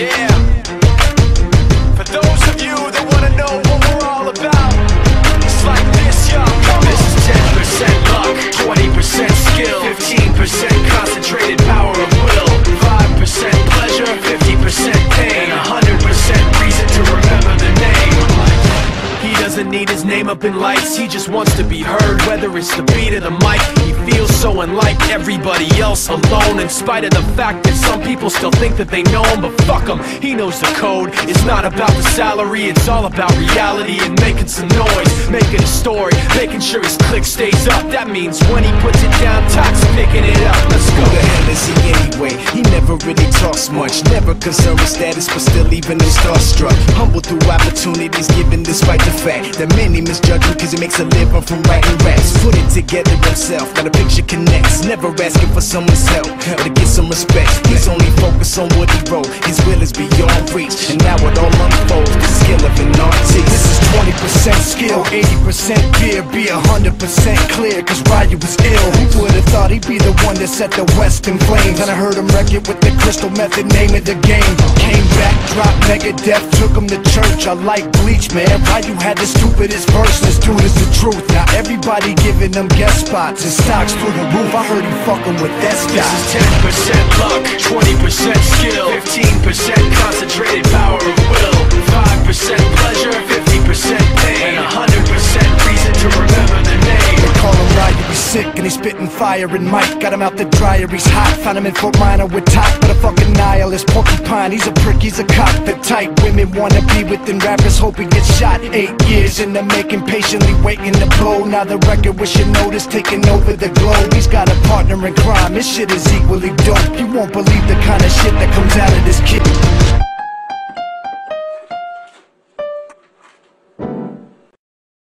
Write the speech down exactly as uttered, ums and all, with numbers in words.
Yeah. For those of you that wanna know what we're all about, it's like this, y'all. This is ten percent luck, twenty percent skill, fifteen percent concentrated power of will, five percent pleasure, fifty percent pain, and one hundred percent reason to remember the name. He doesn't need his name up in lights, he just wants to be heard, whether it's the beat or the mic. He feels so unlike everybody else, alone, in spite of the fact that some people still think that they know him. But fuck him, he knows the code. It's not about the salary, it's all about reality and making some noise, making a story, making sure his click stays up. That means when he puts it down, Tox picking it up. Let's go. Who the hell is he anyway? He never really talks much, never concerned with status, but still even him starstruck. Humble through opportunities given despite the fact that many misjudge him cause he makes a living from writing raps. Put it together himself, got a picture connects, never asking for someone's help or to get some respect. He's only focused on what he wrote, his will is beyond reach, and now it all unfolds, the skill of an artist. This is twenty percent skill, eighty percent fear, be one hundred percent clear, cause Ryu was ill. Who would've thought he'd be the one that set the West in flames? And I heard him wreck it with the crystal method, name of the game. Came back, dropped Megadeth, took him to church. I like Bleach, man, Ryu had the stupidest verse, this dude is the truth. Now everybody giving them guest spots and stocks through the roof. I heard he fucking with that stock. This is ten percent luck, twenty percent skill, fifteen percent concentrated power of will, five percent pleasure, fifty percent pain, and one hundred percent reason to remember the name. They call him Ryu, he's sick and he's spitting fire. And Mike got him out the dryer, he's hot. Found him in Fort Minor with Top, but a fucking nihilist porcupine. He's a prick, he's a cockpit type. Women wanna be within rappers, hope he gets shot. Eight years in the making, patiently waiting to blow. Now the record with your notice taking over the globe. He's got a partner in crime, this shit is equally dope. You won't believe the kind of shit that comes out of this kid.